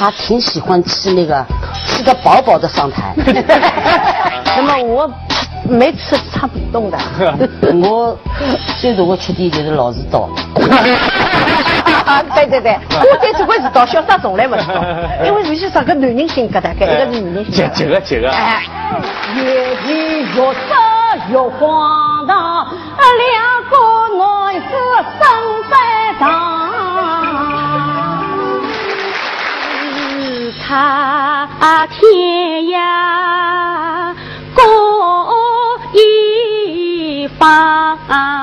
他挺喜欢吃那个，吃得饱饱的上台。 那么我没吃差不动的。 我最多我吃的就是老是刀。 对对对，我对这块是到潇洒从来不知道，因为有些啥个男人性格的，搿一个是女人性格。 这个。 哎，越急越色越荒唐，两个男子身在堂。他天涯各一方。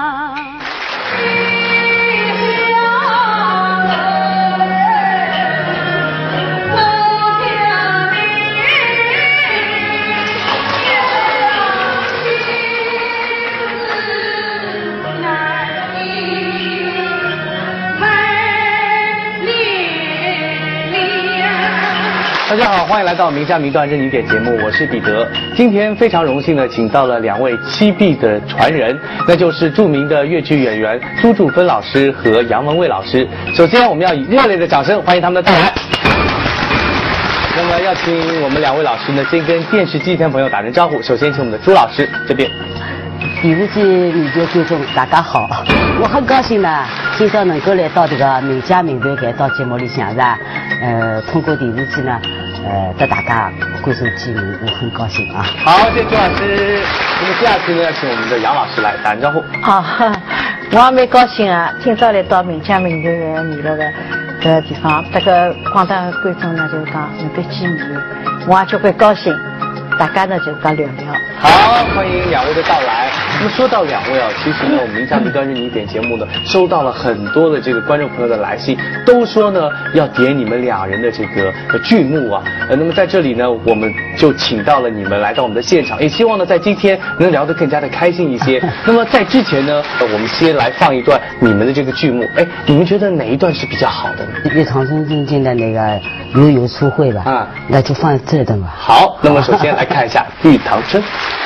大家好，欢迎来到名家名段任你点节目，我是彼得。今天非常荣幸的请到了两位七臂的传人，那就是著名的粤剧演员朱祝芬老师和杨文蔚老师。首先，我们要以热烈的掌声欢迎他们的到来。那么要请我们两位老师呢，先跟电视机前朋友打声招呼。首先请我们的朱老师这边。 第五季名家观众大家好，我很高兴呢，今朝能够来到这个名家名段搿道节目里向是吧？通过第五季呢，和大家观众见面，我很高兴啊。 好，谢谢朱老师。那么第二期呢，要请我们的杨老师来打声招呼。 好，我也蛮高兴啊，今朝来到名家名段的娱乐的这个地方，这个广大的观众呢就讲能够见面，我也就会高兴。大家呢就讲聊聊。 好，欢迎两位的到来。那么说到两位啊，其实呢，我们名家名段任你点节目呢，收到了很多的这个观众朋友的来信，都说呢要点你们两人的这个剧目啊。那么在这里呢，我们就请到了你们来到我们的现场，也希望呢在今天能聊得更加的开心一些。那么在之前呢，我们先来放一段你们的这个剧目。哎，你们觉得哪一段是比较好的呢？ 与长春进京的那个悠悠初会吧， 啊， 那就放这段吧。 好，那么首先来看一下《玉堂春》。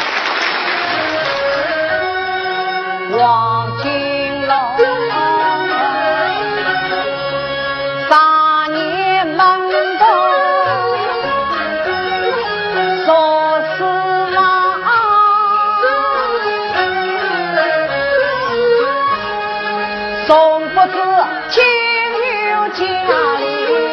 望金楼，三年门头，说是郎，从不知亲友家里。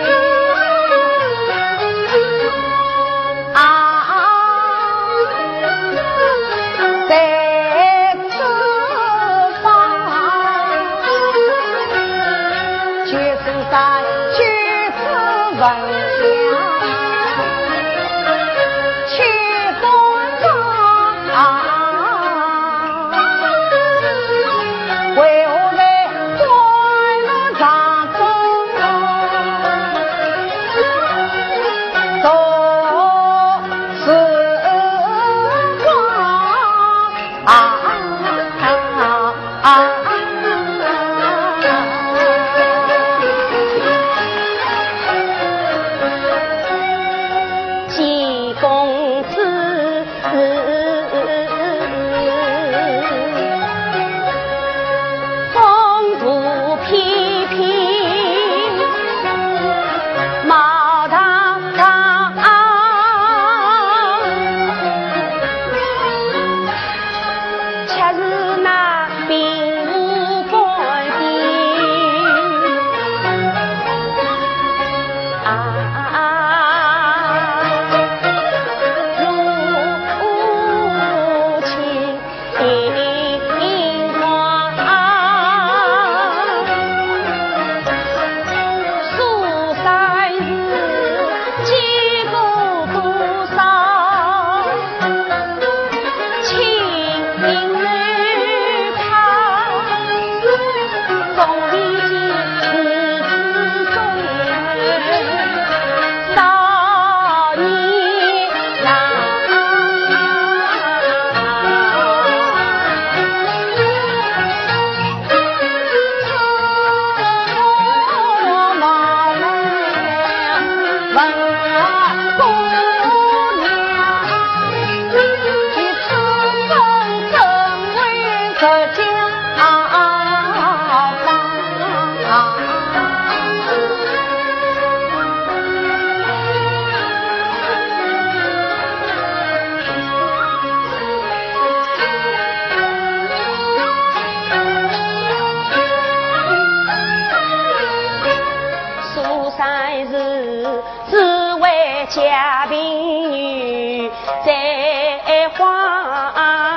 家贫女在花，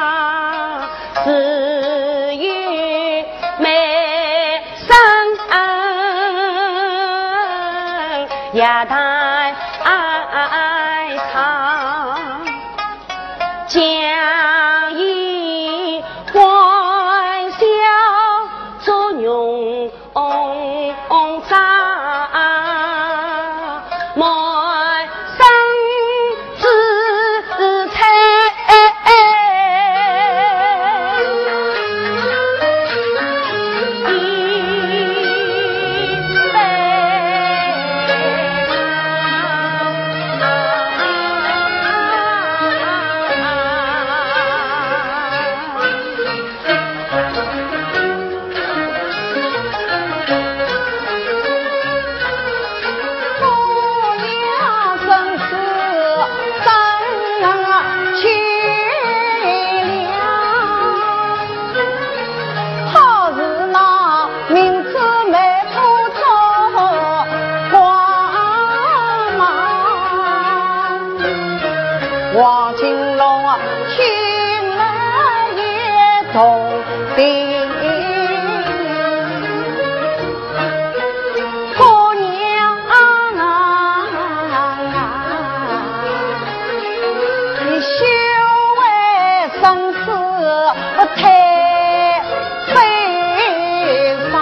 只有美生呀谈唱，将以欢笑作咏章。 王金龙听了也动心，姑娘你修为生死太悲伤。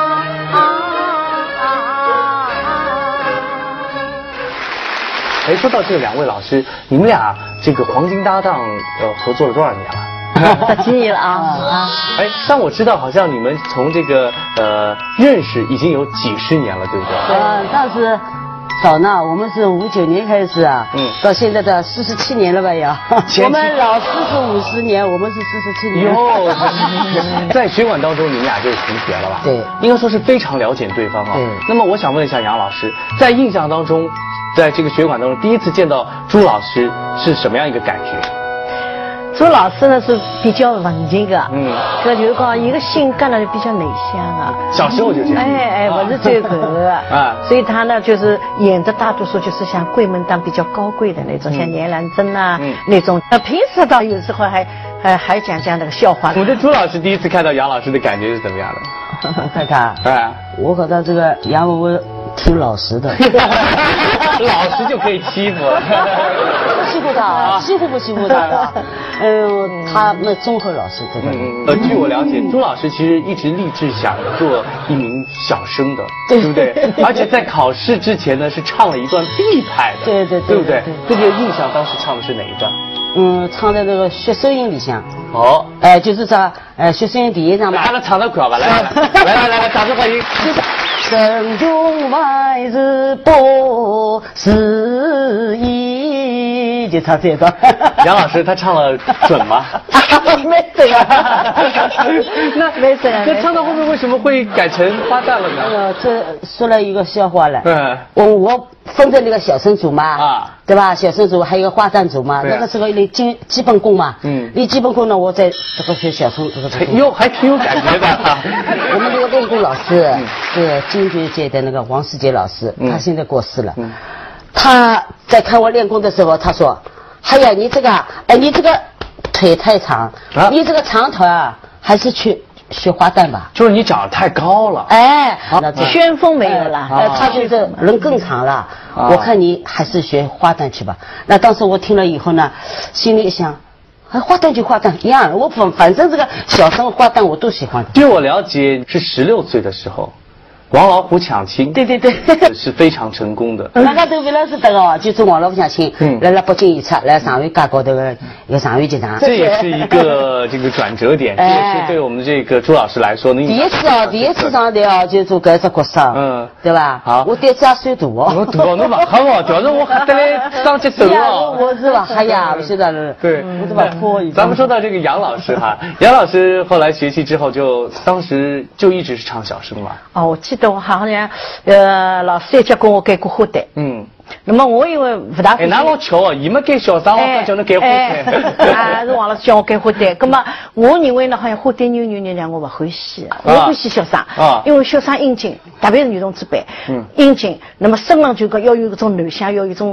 哎，说到这两位老师，你们俩这个黄金搭档合作了多少年了 ？10几年了啊！ 哎，但我知道好像你们从这个认识已经有几十年了，对不对？ 但是早呢，我们是59年开始啊，到现在的47年了吧要。我们老师是50年，我们是47年。 哟，在学馆当中，你们俩就是同学了吧？ 对， 应该说是非常了解对方啊。 对。 那么我想问一下杨老师，在印象当中，在这个学馆当中，第一次见到朱老师是什么样一个感觉？ 朱老师呢是比较文静的，这就是讲一个性格呢比较内向啊。 小时候就这样。 不是只有这个啊，所以他呢就是演的大多数就是像贵门当比较高贵的那种，像年兰珍啊那种。平时倒有时候还讲那个笑话。 我对朱老师第一次看到杨老师的感觉是怎么样的？ 看看，我和他这个杨文文挺老实的， 老实就可以欺负了。 不欺负他，几乎不欺负他了。他们综合老师这个。 据我了解，朱老师其实一直立志想做一名小生的，对不对？而且在考试之前呢，是唱了一段必派的， 对不对？这个印象当时唱的是哪一段？ 唱在那个学收音里向。 哦， 就是这学收音第一场嘛。 来，唱得快吧，来，掌声欢迎。 身中万日不思议，就唱这段。 杨老师他唱了准吗？ 没准啊， 那没准。 那唱到后面为什么会改成花旦了呢？ 这说了一个笑话了。 我分着那个小生组嘛，对吧？小生组还有一个花旦组嘛，那个时候练基本功嘛，练基本功呢，我在这个学小生这个。 哟，还挺有感觉的。 我们这个练功老师是京剧界的那个王世杰老师，他现在过世了。他在看我练功的时候，他说：“哎呀，你这个腿太长，你这个长腿啊，还是去学花旦吧。” 就是你长得太高了。 旋风没有了。 他就是人更长了。我看你还是学花旦去吧。那当时我听了以后呢，心里想。花旦就花旦一样，我反正这个小生花旦我都喜欢。 据我了解，是16岁的时候，王老虎抢亲， 对， 是非常成功的。 大家都为了是得哦，就是王老虎抢亲，来了北京演出，来上海街高头的一个上海剧场。 这也是一个这个转折点，这也是对我们这个朱老师来说呢。第一次上台就做搿只角色，对吧？好，我胆子也算大哦。 我大，侬勿吓我，调成我吓得来上去走哦。 我是吧？哎呀，不晓得了。 对， 我是把破。 咱们说到这个杨老师哈，杨老师后来学习之后，当时就一直是唱小生嘛。 我记得我好像老师也教过我改过花旦。那么我因为不大。 那老巧哦，伊没改小生，我叫侬改花旦。 是王老师教我改花旦。那么我认为呢，好像花旦扭让我不欢喜，我欢喜小生，因为小生英俊，特别是女同志班，英俊。那么声浪就要有一种男相，要有一种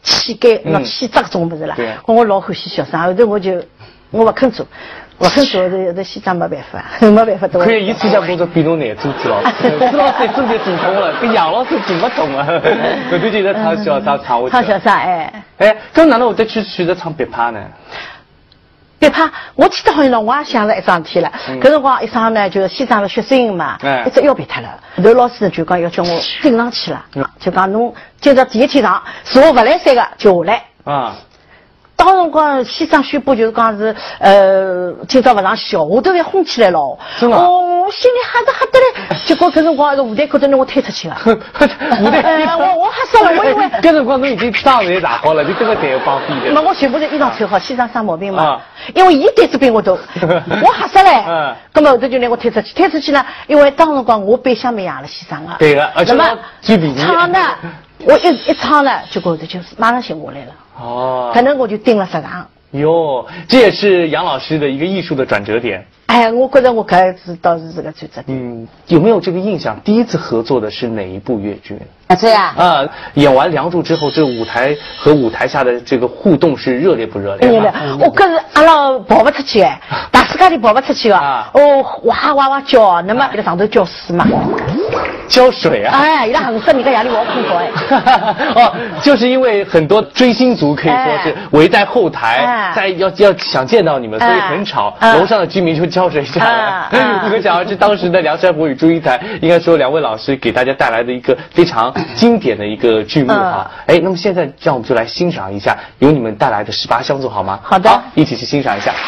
气概，那气质种不是啦。我老欢喜小生，后头我不肯做。我很说的西藏没办法，没办法。 可以一次性工作比侬难做，朱老师，朱老师一真就做通了，跟杨老师做不通啊。后头就在唱小生，唱小生，哎， 咁哪能会得去选择唱别拍呢？ 别拍，我记得好像我也想了一桩事体了。搿辰光一上呢，就是西藏的学生嘛，一直腰别脱了。刘老师就讲要叫我顶上去了，就讲侬今朝第一天上，坐不来三个就下来。啊。当辰光西藏宣布就是讲是今朝不上去，我都要轰起来了。 是吗？ 我心里吓得嘞。结果搿辰光舞台高头让我推出去了。 舞台， 我吓死了，我以为搿辰光侬已经装也打好了，就这个台要帮比的。 那我全部是衣裳穿好，西藏生毛病嘛。因为伊胆子比我大，我吓死嘞。咁么后头就让我推出去呢，因为当辰光我背向没养了西藏啊。 对个，而且唱呢，我一唱呢，结果就马上醒过来了。哦，可能我就盯了10场。 哟，这也是杨老师的一个艺术的转折点。 哎，我觉得我可是倒是这个转折点。 有没有这个印象？第一次合作的是哪一部粤剧？ 这呀？ 演完《梁祝》之后，这舞台和舞台下的这个互动是热烈不热烈？ 热烈。我可是阿拉跑不出去哎，大世界里跑不出去啊。哇哇哇叫，那么在上头浇水嘛。 浇水啊！ 哎，伊拉横死你个夜里我困觉哎。就是因为很多追星族可以说是围在后台，在要想见到你们，所以很吵。楼上的居民就浇水下来。可想而知，当时的梁山伯与祝英台，应该说两位老师给大家带来的一个非常经典的一个剧目哈。那么现在让我们就来欣赏一下由你们带来的18相奏好吗？ 好的， 一起去欣赏一下。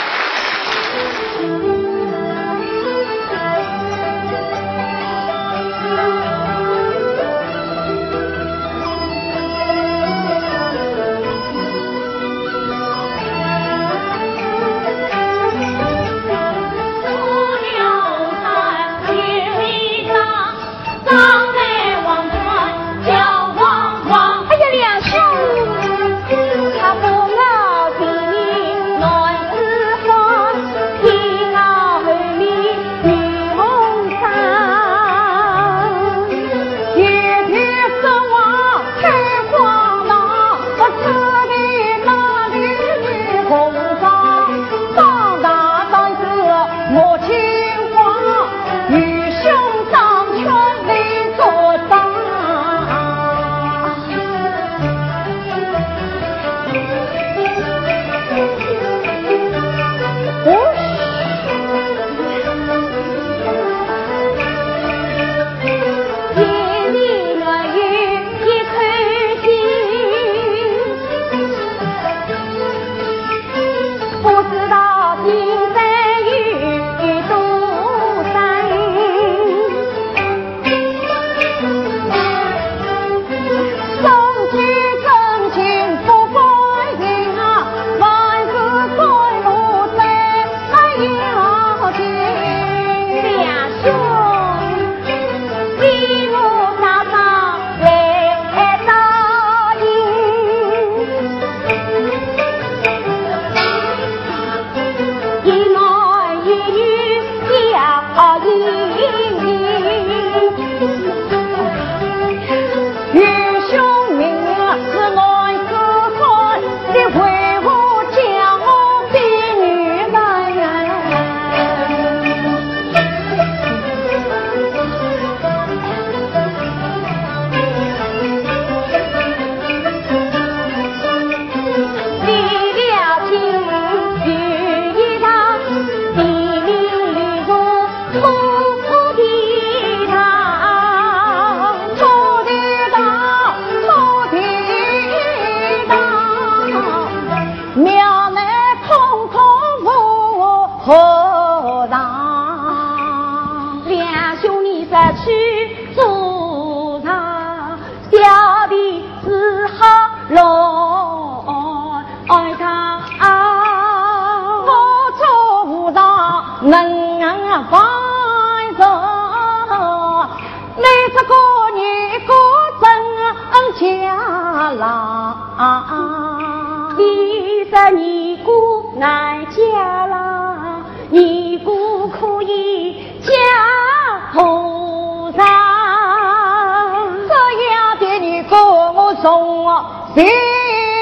别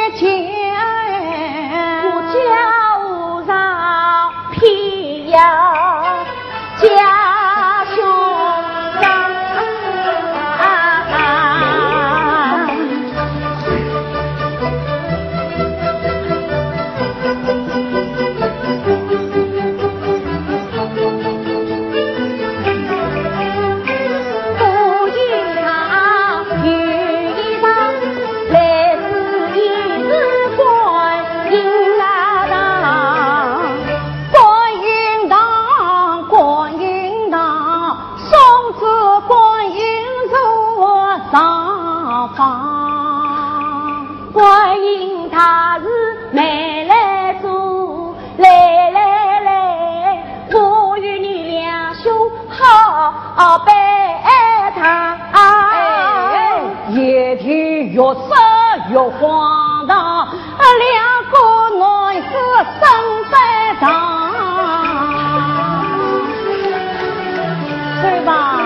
又荒唐，两个女子生在堂，对吧？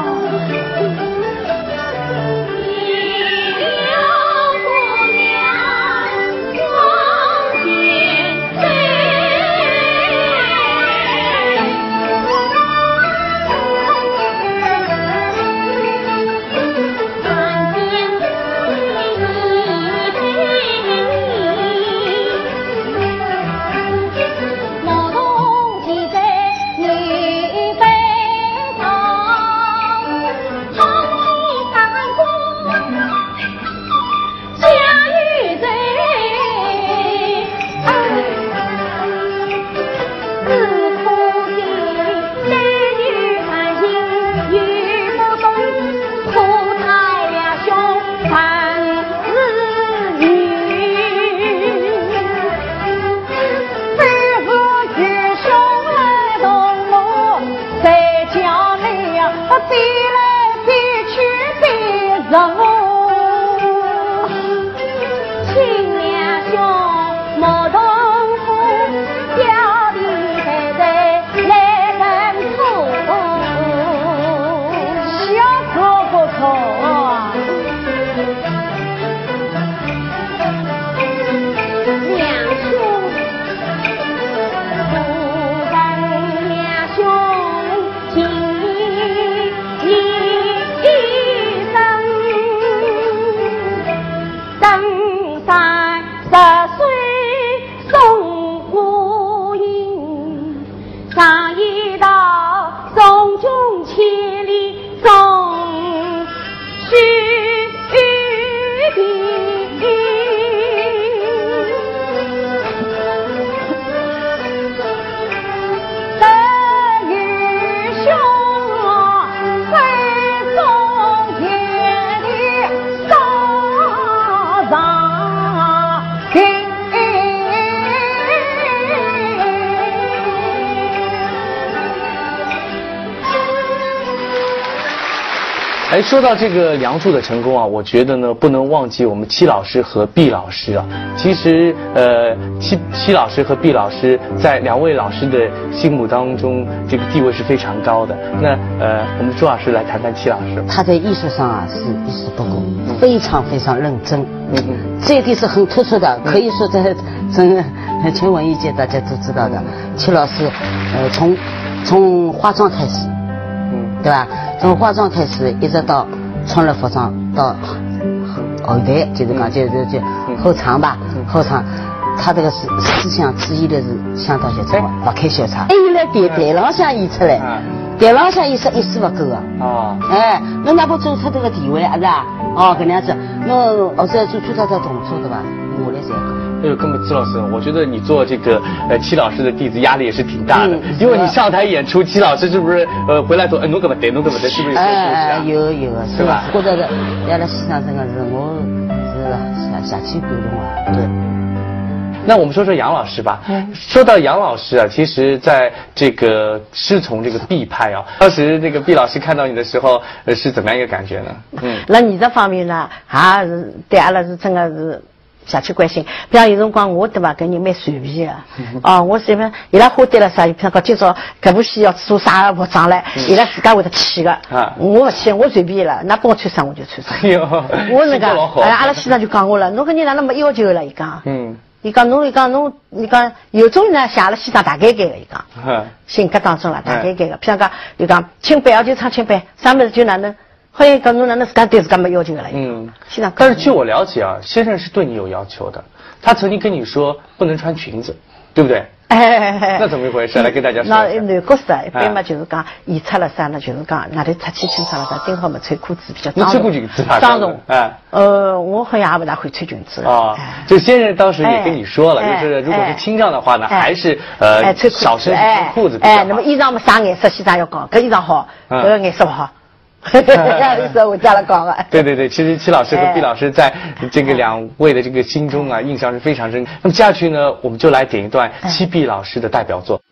哎，说到这个《梁祝》的成功啊，我觉得呢不能忘记我们戚老师和毕老师啊。其实戚老师和毕老师在两位老师的心目当中，这个地位是非常高的。那我们朱老师来谈谈戚老师。 他在艺术上啊是一丝不苟，非常非常认真。这一点是很突出的，可以说在全文艺界大家都知道的。戚老师，从化妆开始，对吧？从化妆开始，一直到穿了服装，到后台就是讲就后场吧，后场，他这个思想质疑的是相当集中，不开小差。还有来台浪向演出来，台浪向演出一丝不苟啊。哎，侬哪怕做出这个地位啊是吧？哦，搿样子，侬或者做出他的动作对吧？我来才讲。 哎呦，根本戚老师，我觉得你做这个戚老师的弟子压力也是挺大的，因为你上台演出，戚老师是不是回来说，哎，侬搿么对，侬搿么对，是不是有些东西啊？ 有， 是吧？ 或者是要来西上真的是我是下去沟通啊。对。 那我们说说杨老师吧。说到杨老师啊，其实在这个师从这个毕派啊，当时那个毕老师看到你的时候，是怎么样一个感觉呢？ 那你这方面呢，还是对阿拉是真的是。下去关心，比方有辰光我对吧，跟人蛮随便的，哦，我随便伊拉花对了啥，比方讲今朝搿部戏要做啥服装来，伊拉自家会得去的，我不去，我随便了，那帮我穿啥我就穿啥。我那个，阿拉先生就讲我了，侬搿人哪能没要求了？伊讲，伊讲侬有种人呢，像阿拉先生大概的，伊讲，性格当中了大概的，比方讲伊讲清白就唱清白，啥物事就哪能。好像讲侬哪能自家对自家没要求了？现在但是据我了解啊，先生是对你有要求的，他曾经跟你说不能穿裙子，对不对？那怎么一回事？来跟大家说。 那男角色一般嘛就是讲演出了啥呢？就是讲外头出去清爽了啥，顶好嘛穿裤子比较张穿过裙子张重。我好像也不大会穿裙子。 就先生当时也跟你说了，就是如果是清唱的话呢，还是少身穿裤子比较好。 那么衣裳嘛啥颜色？西装要讲，搿衣裳好，搿个颜色不好。我家了讲了。 对，其实戚老师和毕老师在这个两位的这个心中啊，印象是非常深。那么接下去呢，我们就来点一段戚毕老师的代表作。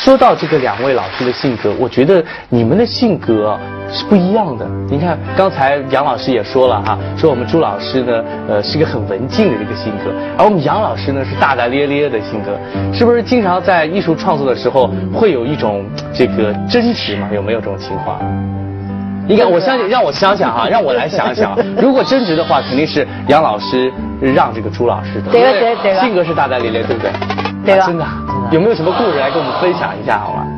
说到这个两位老师的性格，我觉得你们的性格是不一样的。你看刚才杨老师也说了哈，说我们朱老师呢，是一个很文静的这个性格，而我们杨老师呢是大大咧咧的性格，是不是经常在艺术创作的时候会有一种这个争执嘛？有没有这种情况？应该，我相信，让我想想哈，让我来想想。如果争执的话，肯定是杨老师让这个朱老师的， 对， 性格是大大咧咧，对不对？ 对吧？ 真的，有没有什么故事来跟我们分享一下，好吗？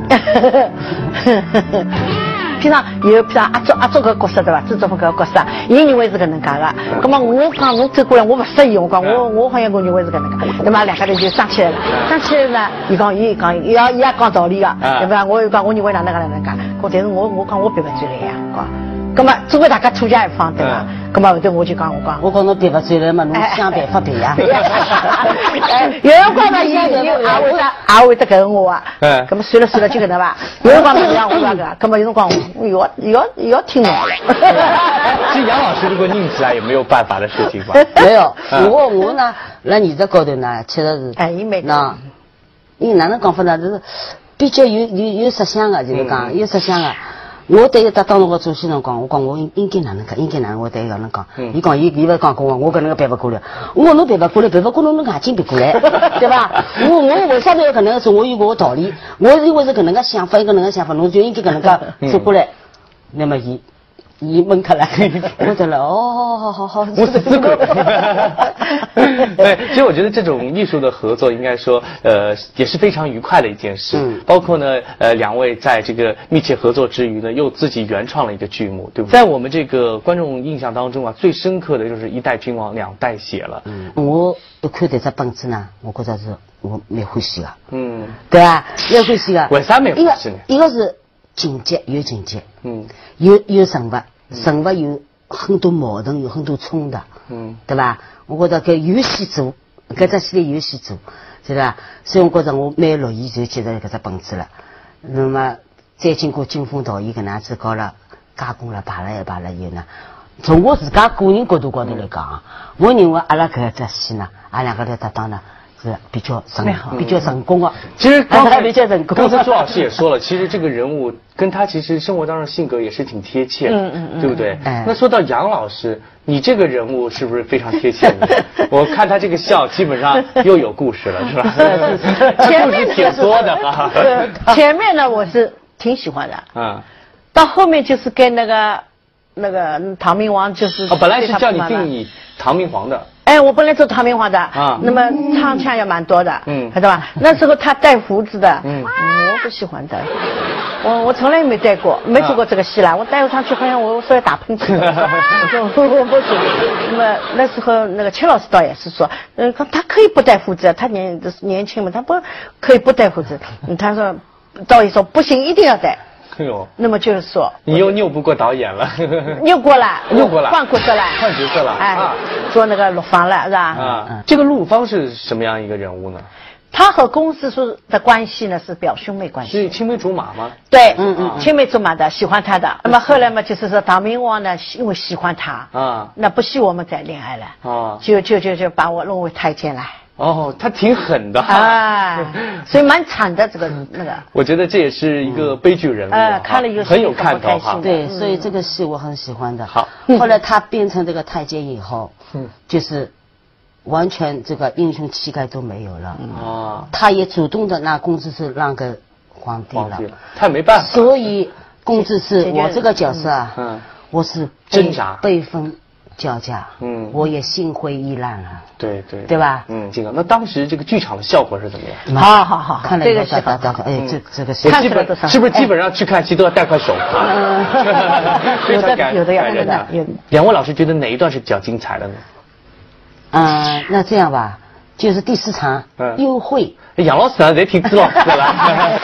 平常阿祖个角色对吧？朱宗福个角色，伊认为是搿能介个。葛么我讲侬走过来，我不适应，我讲我好像我认为是搿能介，对嘛？两家头就生起来了。生起来呢，伊也讲道理个，对吧？我又讲我认为哪能介，但是我讲我憋不住来呀，讲。葛么作为大家处家一方对吧？葛么后头我就讲我讲侬憋不住来嘛，侬想办法憋呀。 有辰光呢，伊也会得跟我啊。葛么算了，就搿能吧。有辰光呢，让我那个，葛么有辰光要听我了。 是杨老师如果拧起来也没有办法的事情吧？ 没有，我呢，辣艺术高头呢，确实是那，因为哪能讲法呢？就是比较有设想的，就是讲有设想的。我对他当时我做戏辰光，我讲我应该哪能介，我对伊搿能讲。伊讲伊勿讲跟我搿能个办不过来。我讲侬办不过来侬眼睛闭过来，对吧？我为啥要搿能个做？我有我道理，我因为是搿能个想法，侬就应该搿能个做过来。那么伊闷开了，我得了，好， 无死自鬼。对，其实我觉得这种艺术的合作，应该说，也是非常愉快的一件事。包括呢，两位在这个密切合作之余呢，又自己原创了一个剧目，对不对？在我们这个观众印象当中啊，最深刻的就是一代君王两代血了。 我一看这只本子呢，我觉着是我蛮欢喜的。对吧？蛮欢喜的。 为啥蛮欢喜呢？ 一个是情节，有人物有很多矛盾，有很多冲突，对吧？我觉得搿有戏做，搿只戏里有戏做，对吧？所以我觉着我蛮乐意就接受搿只本子了。那么再经过金峰导演搿能样子搞了加工了排了以后呢，从我自家个人角度高头来讲，我认为阿拉搿只戏呢，阿拉两个头搭档呢。是比较成功的。 其实刚才比较成功。 刚才朱老师也说了，其实这个人物跟他其实生活当中性格也是挺贴切的，对不对？那说到杨老师，你这个人物是不是非常贴切呢？我看他这个笑，基本上又有故事了，是吧？故事挺多的哈。 前面呢，我是挺喜欢的。到后面就是跟那个唐明皇就是本来是叫你定义唐明皇的。 我本来做唐明皇的那么唱腔也蛮多的，晓得吧？那时候他戴胡子的，我不喜欢戴胡子，我从来没戴过，没做过这个戏啦。我戴上去好像我说要打喷嚏，我说我不行。那么那时候那个邱老师倒也是说，他可以不戴胡子，他年轻嘛，他不可以不戴胡子。他说导演说不行，一定要戴。那么就是说， 你又拗不过导演了， 拗过了， 换角色了， 做那个陆芳了，是吧？ 这个陆芳是什么样一个人物呢？ 他和公子叔的关系呢是表兄妹关系， 是青梅竹马吗？ 对，青梅竹马的，喜欢他的。那么后来嘛，就是说唐明皇呢，因为喜欢他那不希我们再恋爱了就把我弄为太监来。 他挺狠的所以蛮惨的这个那个。 我觉得这也是一个悲剧人物， 看了有很有看头哈。 对，所以这个戏我很喜欢的。好，后来他变成这个太监以后，就是完全这个英雄气概都没有了他也主动的拿公子是让给皇帝了， 他没办法。 所以公子是我这个角色我是挣扎悲愤交加，我也心灰意烂了，对吧？ 这个那当时这个剧场的效果是怎么样？ 好， 看了这个戏这个戏是不是基本上去看戏都要带块手帕？ 有的。 两位老师觉得哪一段是比较精彩的呢？ 那这样吧，就是第4场幽会。 杨老师啊，在听朱老师的了。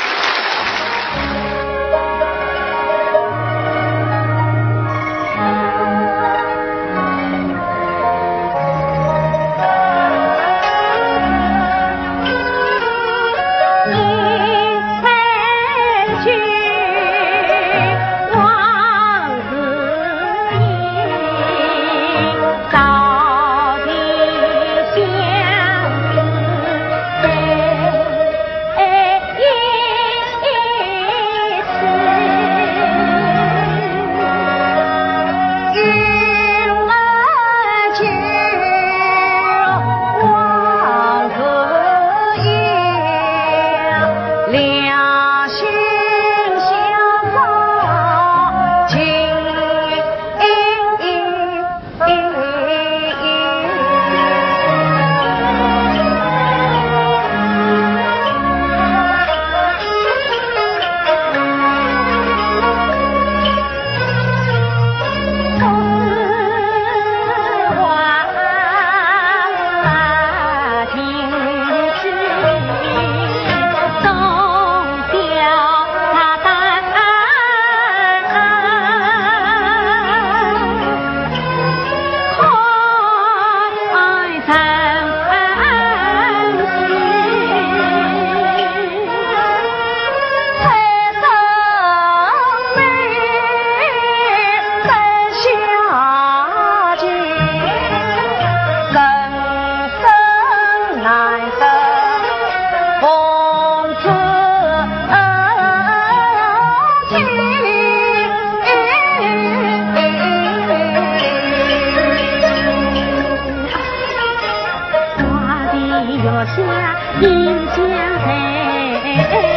月下一江水。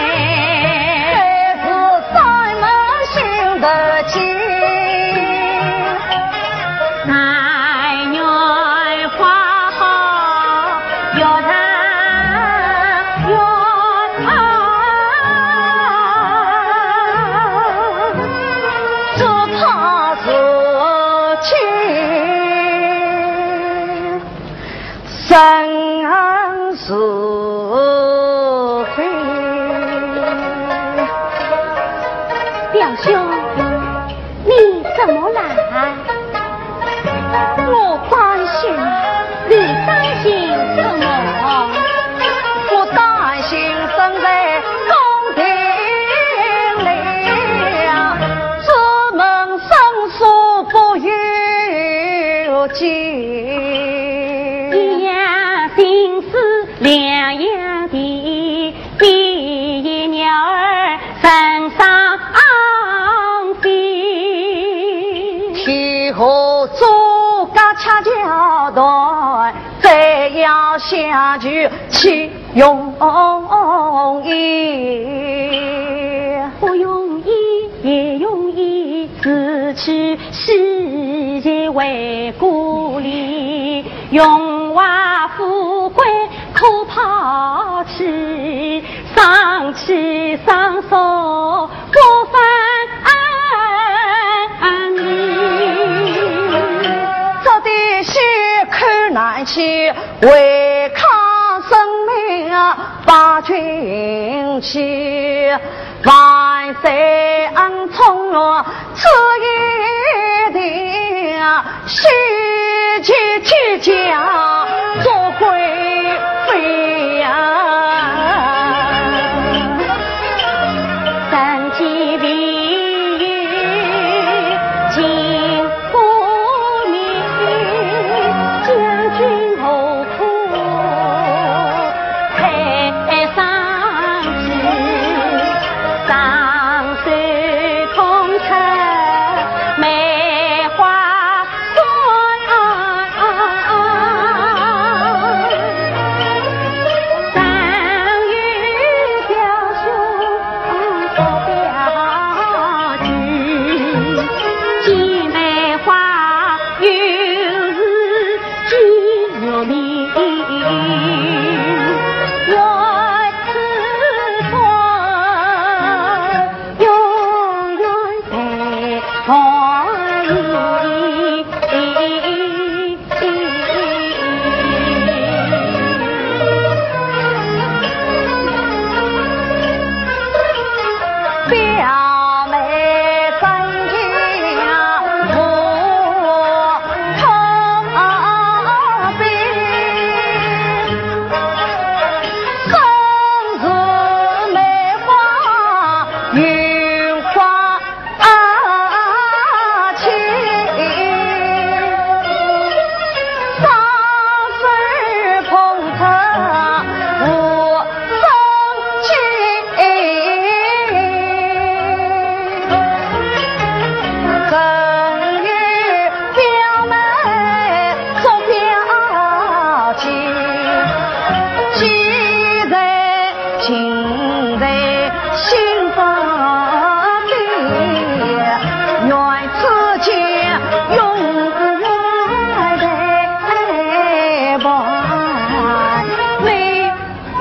生是非， 表兄，你怎么来？ 我关心你担心什么？ 我担心生在宫廷里，出门生疏不由己。 两样的比鸟儿身上飞， 天河诸葛恰交代，再要下去岂容易？ 不容易也容易，自取世界为故里，荣华富贵可抛弃，上气上手不分离。 这的血口难去，为抗生命把军旗，万岁恩宠落此一定，须去去家做贵妃呀。 三季里金不明，将军后苦配上去，上水同城梅花三月表兄做表君，姐妹花又是举有名，愿此风永远陪同你。 表妹真情我同病，生是梅花云花情，上水碰成无生情。正与表妹做表亲，既在情在心中的，愿此间永远陪伴你。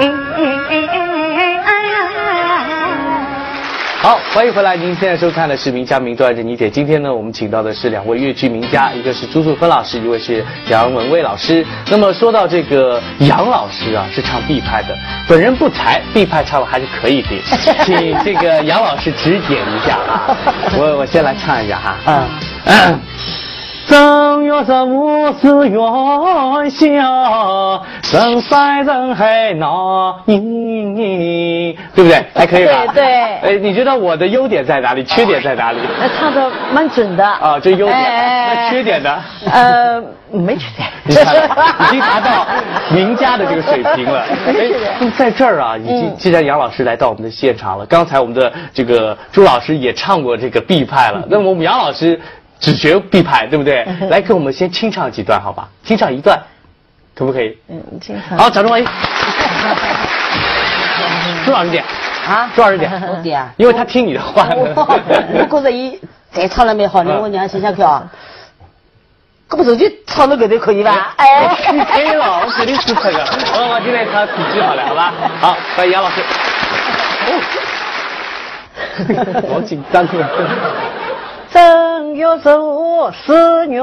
好，欢迎回来！您现在收看的是名家名段子你点。今天呢，我们请到的是两位粤剧名家，一个是朱素芬老师，一位是杨文蔚老师。那么说到这个杨老师啊，是唱毕派的，本人不才，毕派唱的还是可以的，请这个杨老师指点一下啊。我先来唱一下哈。正月十五是元宵，人山人海闹盈盈，对不对？还可以吧？ 对对。 哎，你觉得我的优点在哪里？缺点在哪里？ 那唱的蛮准的啊，这优点。那缺点呢？ 没缺点。 你看，已经达到名家的这个水平了。哎，那么在这儿啊，既然杨老师来到我们的现场了，刚才我们的这个朱老师也唱过这个毕派了，那么我们杨老师只学毕派，对不对？来，给我们先清唱几段，好吧？清唱一段。 可不可以？ 经常。 好，假装万一。朱老师点啊， 朱老师点， 我点啊， 因为他听你的话。 我觉着伊再唱了蛮好的，我娘想想看啊，搿不手就唱到搿头可以吧？哎， 可以了，我肯定是这个。我今天唱几句好了，好吧？好，欢迎杨老师。好紧张啊！ 正月十四月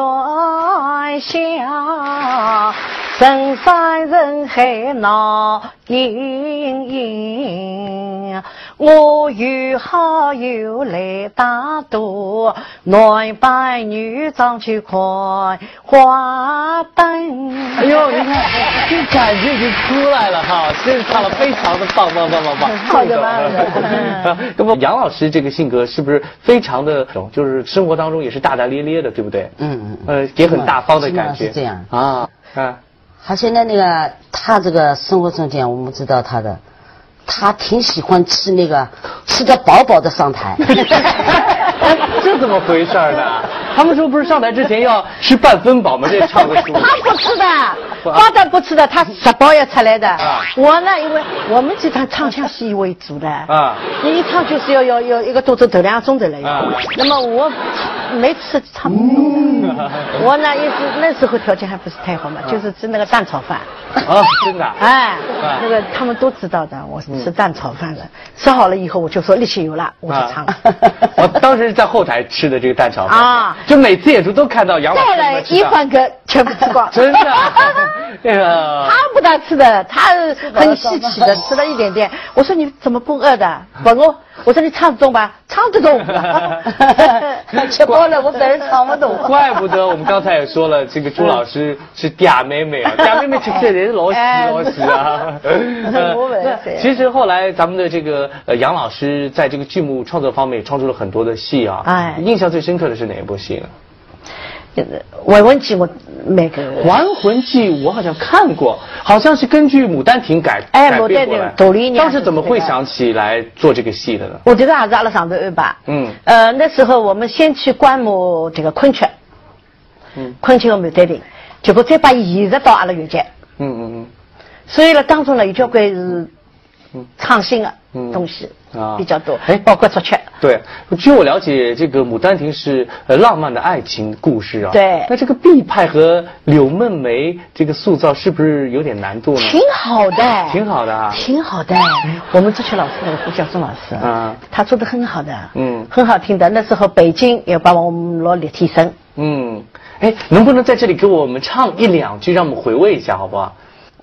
下，人山人海闹盈盈。我与好友来打赌，男扮女装去看花灯。 哎呦，你看，这感觉已经出来了哈，真是唱的非常的棒。 好的吧？ 那么杨老师这个性格是不是非常的，就是生活当中也是大大咧咧的，对不对？也很大方的感觉。 是这样啊。 他现在那个，他这个生活中间，我们知道他的，他挺喜欢吃那个，吃得饱饱的上台。 这怎么回事呢？他们说不是上台之前要吃半分饱吗？这唱个书。 他不吃的，光蛋不吃的，他吃饱要出来的。我呢，因为我们这场唱腔是以为主的你一唱就是要一个多钟头2个钟头了那么我没吃唱不动的。我呢也是那时候条件还不是太好嘛，就是吃那个蛋炒饭。 真的。 那个他们都知道的，我是吃蛋炒饭的。吃好了以后，我就说力气有了，我就唱了。 我当时在后台吃的这个蛋炒饭就每次演出都看到杨老师带来一饭个全部吃光。 真的。他不大吃的，他很稀奇的，吃了一点点。我说你怎么不饿的？我说你唱得动吧，唱得动。 吃饱了我本人唱不动。 怪不得我们刚才也说了，这个朱老师是嗲妹妹啊，嗲妹妹吃起来是老死啊。其实后来咱们的这个杨老师在这个剧目创作方面创作了很多的戏啊。印象最深刻的是哪一部戏呢？ 还魂记我没个。 还魂记我好像看过，好像是根据《牡丹亭》改编过来。当时怎么会想起来做这个戏的呢？ 我觉得还是阿拉上头安排。那时候我们先去观摩这个昆曲，昆曲和牡丹亭，结果再把移植到阿拉越剧。所以呢，当中呢有交关是创新的东西比较多，包括作曲。 对，据我了解，这个《牡丹亭》是浪漫的爱情故事啊。 对。 那这个毕派和柳梦梅这个塑造是不是有点难度呢？ 挺好的， 挺好的啊， 挺好的。我们作曲老师那个胡晓松老师他做的很好的，很好听的。那时候北京也把我们拿立体声。 能不能在这里给我们唱1、2句，让我们回味一下，好不好？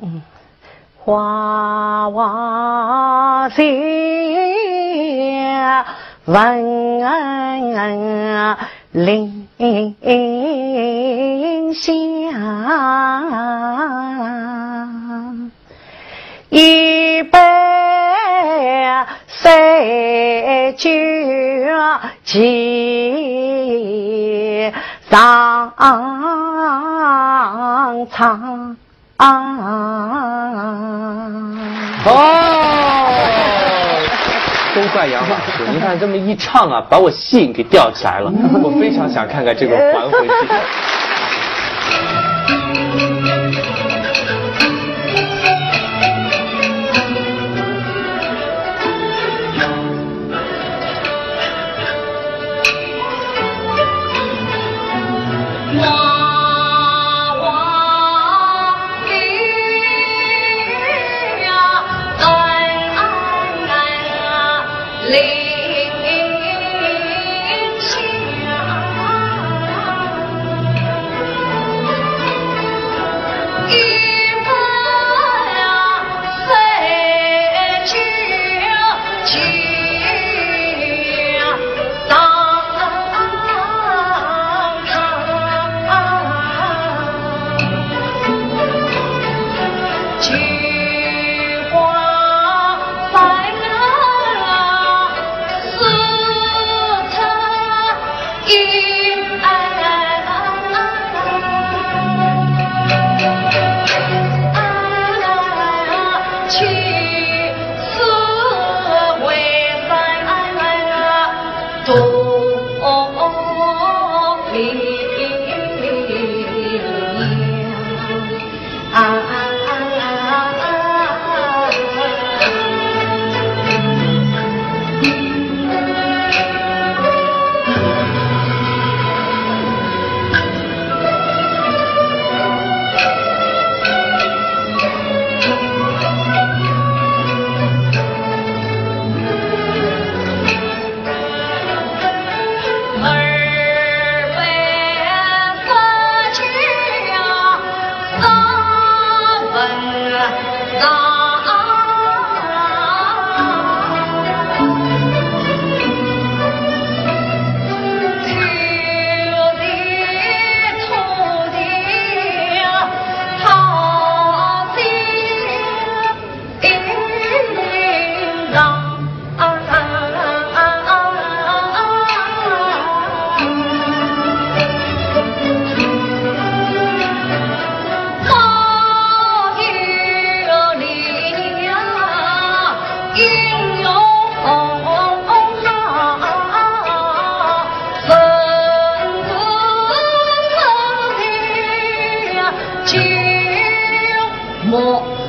花花谢问林香，一杯水酒几上苍。 都怪杨老师，您看这么一唱啊，把我戏给吊起来了。我非常想看看这个还魂戏。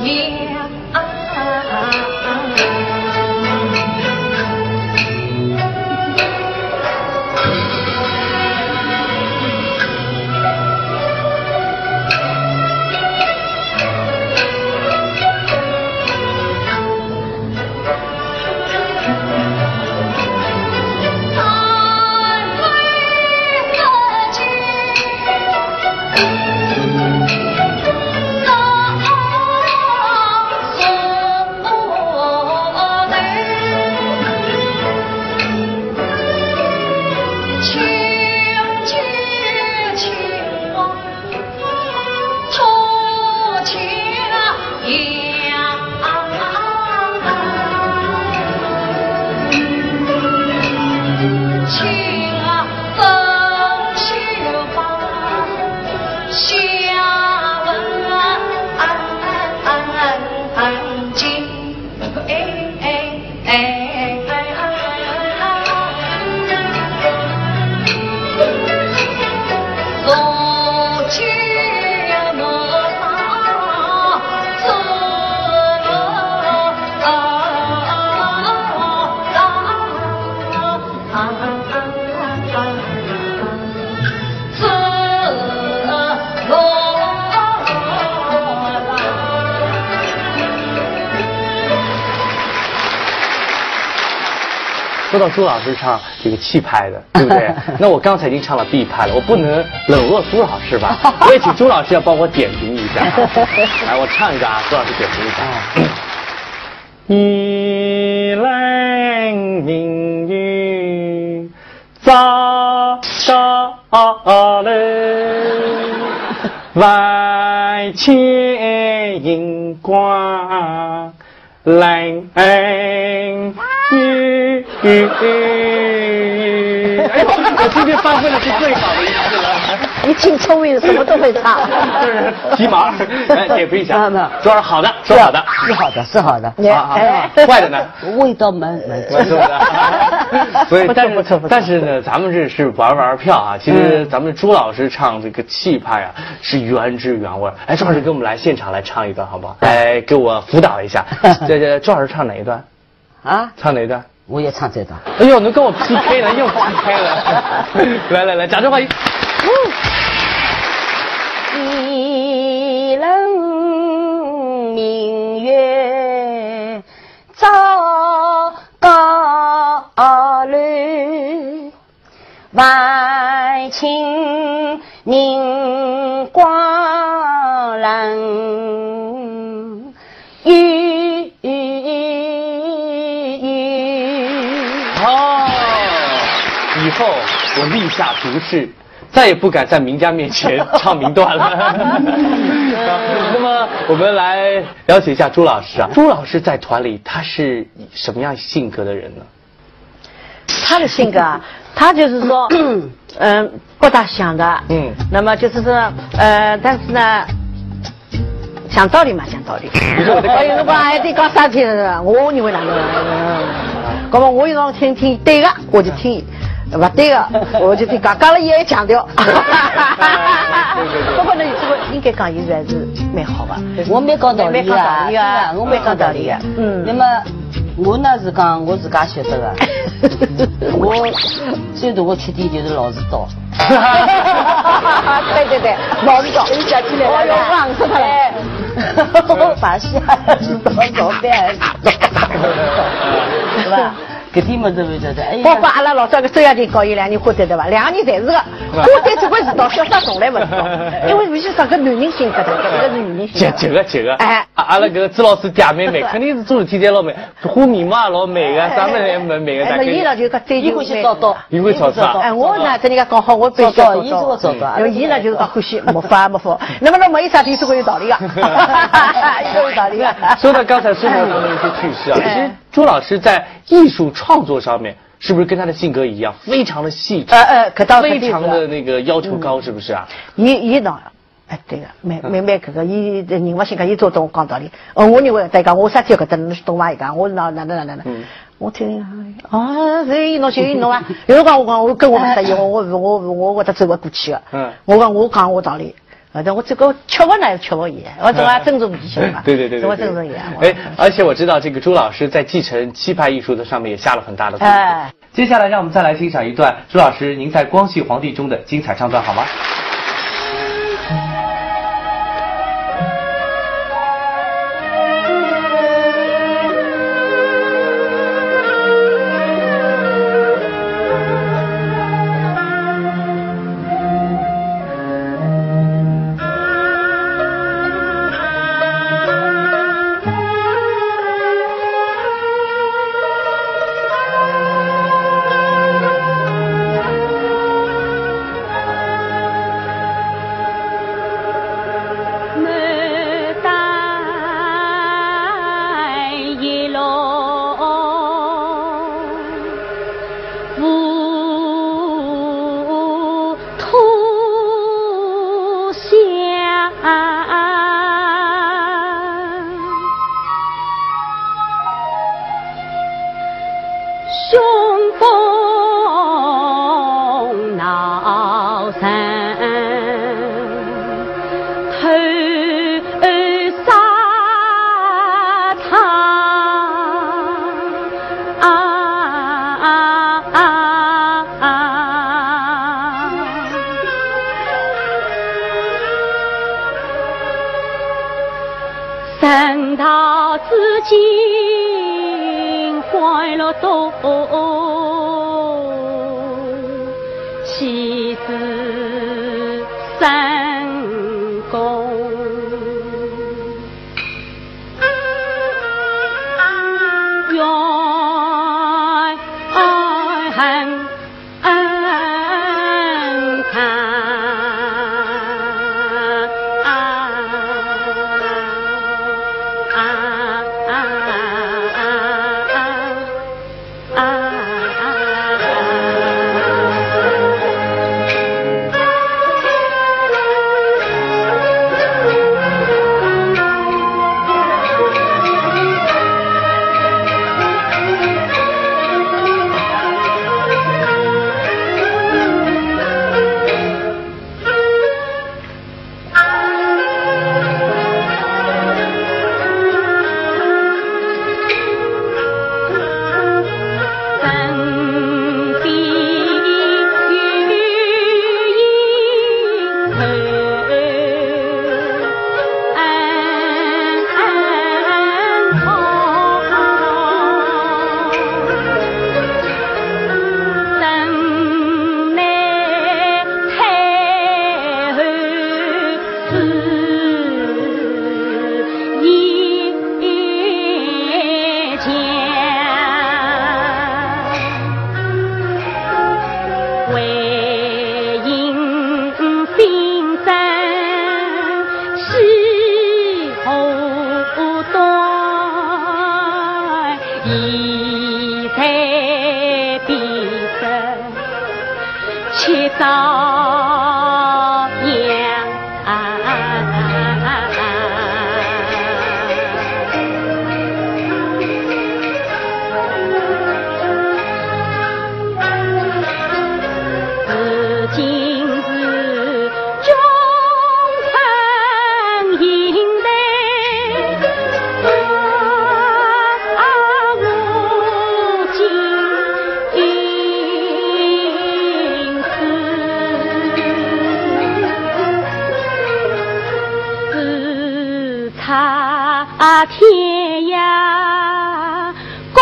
说到朱老师唱这个气派的，对不对？那我刚才已经唱了 B 派了，我不能冷落朱老师吧？我也请朱老师要帮我点评一下。来，我唱一个啊，朱老师点评一下。一轮明月照到了万千银光蓝雨。哎呦，我今天发挥的是最好的一次了。 你挺聪明，什么都会唱。 就是急忙来点评一下。朱老师好的，说好的， 是好的，是好的。 坏的呢？ 味道蛮错的。所以，但是呢，咱们这是玩票啊。其实咱们朱老师唱这个气派啊，是原汁原味。哎，朱老师给我们来现场来唱一段好不好？来给我辅导一下。朱老师唱哪一段？啊？唱哪一段？ 我也唱这段。 哎呦，能跟我 PK 了，又 PK 了。来，掌声欢迎。 一轮明月照高楼，万顷银光蓝雨。 以后我立下毒誓，再也不敢在名家面前唱名段了。那么我们来了解一下朱老师啊，朱老师在团里他是什么样性格的人呢？ 他的性格啊，他就是说，不大想的，那么就是说，但是呢，讲道理嘛，讲道理。我有辰光还得讲啥体的，我认为哪个，那么我有辰光听对的，我就听。不对的，我就听讲了也强调。不过呢，这个应该讲现在是蛮好的。 我蛮讲道理啊，我蛮讲道理的。那么我呢是讲我自家晓得的。我最大的缺点就是老是倒。对，老是倒。一想起来了，我要忘死他了。我把戏还是倒，早饭还是倒，是吧？搿点么子不晓得，哎呀！ 包括阿拉老早个周亚婷搞伊2年花旦对伐？2个人侪是个，花旦只会是到潇洒从来不知道，因为必须讲个男人性格的，搿个是女人性格。 这个，哎，阿拉搿个朱老师嗲妹妹肯定是做事体侪老美，画面嘛老美个，啥么来美个。 那伊呢就讲追求美， 伊会吵架。 哎，我呢跟人家讲好，我必须做到。 因为伊呢就是讲欢喜没法。那么没有啥地是会有道理的，有道理的。 说到刚才生活中的一些趣事啊，其实朱老师在艺术创作上面是不是跟他的性格一样，非常的细致？非常的那个要求高，是不是啊？ 伊呢，哎，对个，蛮搿个，伊人物性格，伊做懂讲道理。我认为再讲我啥体搿搭侬懂伐？伊讲我哪，我听所以侬啊，有辰光我跟我不得意，我会得走不过去个。我讲我道理。 反正我这个吃不呢，吃不也，我总要尊重一下嘛。 对， 我尊重一下。 而且我知道这个朱老师在继承棋牌艺术的上面也下了很大的功夫。接下来让我们再来欣赏一段朱老师您在《光绪皇帝》中的精彩唱段，好吗？ 等到至今怀了多，妻子成功。天涯各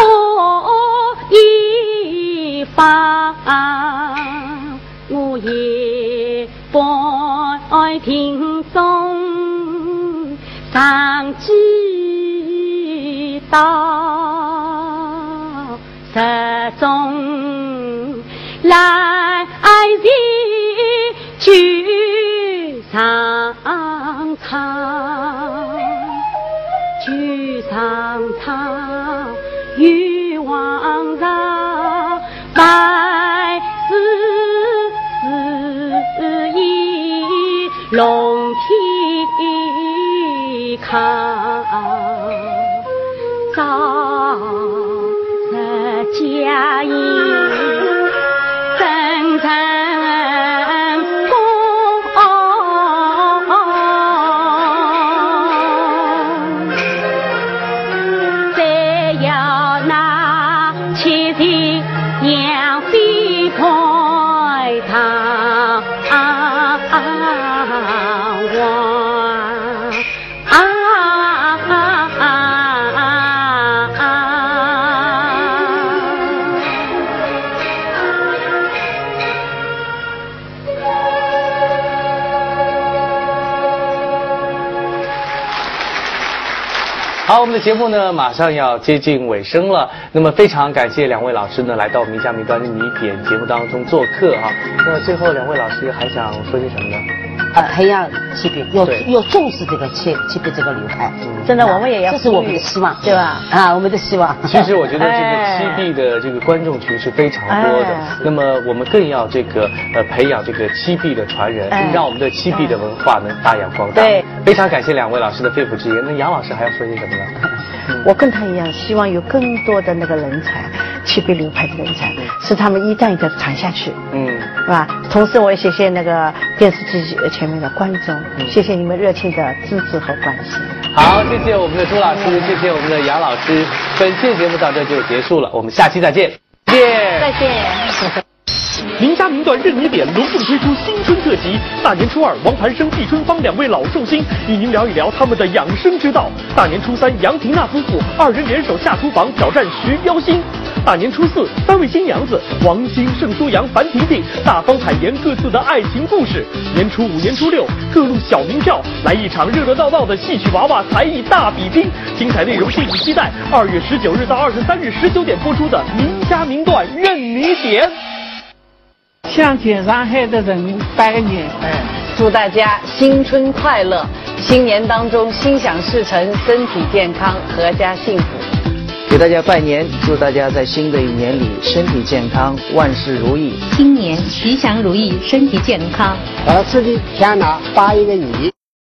一方，我也拜听众常知道，十中来日聚上苍。聚上苍，与往常，百世意，龙体康，早日佳音，真正功。 们的节目呢马上要接近尾声了，那么非常感谢2位老师呢来到我们名家名段日谜点节目当中做客哈。那最后2位老师还想说些什么呢？ 培养漆笔，要重视这个漆笔这个流派。 真的，我们也要， 这是我们的希望， 对吧？ 我们的希望。 其实我觉得这个漆笔的这个观众群是非常多的，那么我们更要这个培养这个漆笔的传人，让我们的漆笔的文化能发扬光大。 对， 非常感谢2位老师的肺腑之言。那杨老师还要说些什么呢？ 我跟他一样，希望有更多的那个人才，漆笔流派的人才，使他们一代一代传下去。是吧？同时我也谢谢那个电视机前面的观众，谢谢你们热情的支持和关心。 好，谢谢我们的朱老师，谢谢我们的杨老师。本期的节目到这就结束了，我们下期再见。 再见。 名家名段任你点隆重推出新春特辑，大年初2，王盘生、毕春芳2位老寿星与您聊一聊他们的养生之道。大年初3，杨婷娜夫妇2人联手下厨房挑战徐标新。大年初4，3位新娘子王馨、盛苏阳、樊婷婷大方坦言各自的爱情故事。年初5、年初6，各路小名票来一场热热闹闹的戏曲娃娃才艺大比拼，精彩内容敬请期待2月19日到23日19点播出的名家名段任你点。 向全上海的人民拜个年， 祝大家新春快乐，新年当中心想事成，身体健康，阖家幸福。 给大家拜年，祝大家在新的一年里身体健康，万事如意。 新年吉祥如意，身体健康。 自己天哪，8一个你。